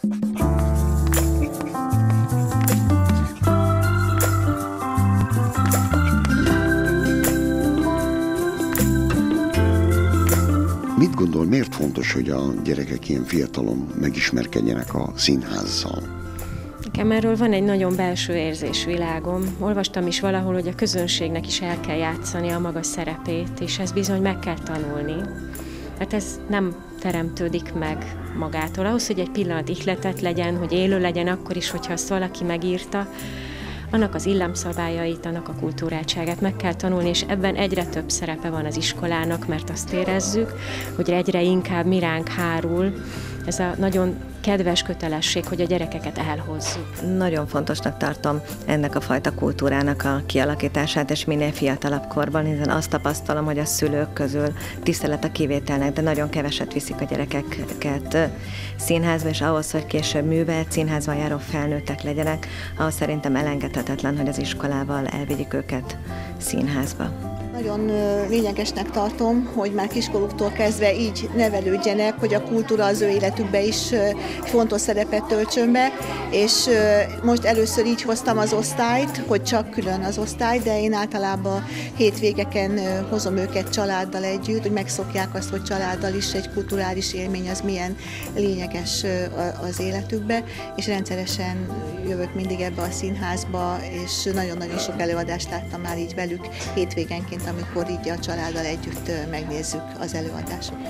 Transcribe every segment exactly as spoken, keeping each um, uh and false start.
Mit gondol, miért fontos, hogy a gyerekek ilyen fiatalon megismerkedjenek a színházzal? Nekem erről van egy nagyon belső érzésvilágom. Olvastam is valahol, hogy a közönségnek is el kell játszani a maga szerepét, és ezt bizony meg kell tanulni. Hát ez nem teremtődik meg magától. Ahhoz, hogy egy pillanat ihletet legyen, hogy élő legyen akkor is, hogyha azt valaki megírta, annak az illemszabályait, annak a kultúráltságát meg kell tanulni, és ebben egyre több szerepe van az iskolának, mert azt érezzük, hogy egyre inkább mi ránk hárul ez a nagyon kedves kötelesség, hogy a gyerekeket elhozzuk. Nagyon fontosnak tartom ennek a fajta kultúrának a kialakítását, és minél fiatalabb korban, hiszen azt tapasztalom, hogy a szülők közül tisztelet a kivételnek, de nagyon keveset viszik a gyerekeket színházba, és ahhoz, hogy később művelt színházban járó felnőttek legyenek, ahhoz szerintem elengedhetetlen, hogy az iskolával elvigyük őket színházba. Nagyon lényegesnek tartom, hogy már kiskoruktól kezdve így nevelődjenek, hogy a kultúra az ő életükbe is fontos szerepet töltsön be, és most először így hoztam az osztályt, hogy csak külön az osztály, de én általában hétvégeken hozom őket családdal együtt, hogy megszokják azt, hogy családdal is egy kulturális élmény az milyen lényeges az életükbe, és rendszeresen jövök mindig ebbe a színházba, és nagyon-nagyon sok előadást láttam már így velük hétvégenként, amikor így a családdal együtt megnézzük az előadásokat.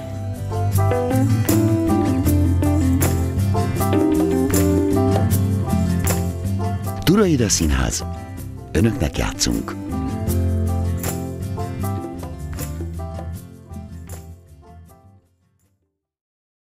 Turaida Színház. Önöknek játszunk.